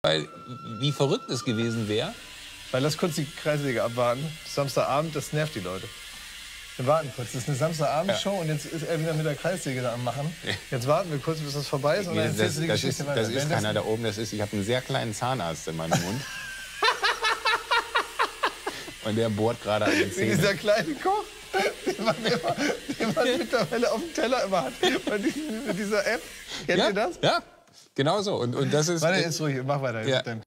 weil wie verrückt es gewesen wäre. Weil lass kurz die Kreissäge abwarten. Samstagabend, das nervt die Leute. Wir warten kurz. Das ist eine Samstagabendshow und jetzt ist er wieder mit der Kreissäge da am Machen. Jetzt warten wir kurz, bis das vorbei ist und dann erzählst du die Geschichte weiter. Das ist keiner da oben, ich habe einen sehr kleinen Zahnarzt in meinem Mund. Und der bohrt gerade an den Zähnen. Dieser kleine Koch, den man mittlerweile auf dem Teller immer hat. Mit dieser App. Kennt ihr das? Ja, genau so. Und das ist. Warte, jetzt ruhig, mach weiter. Ja.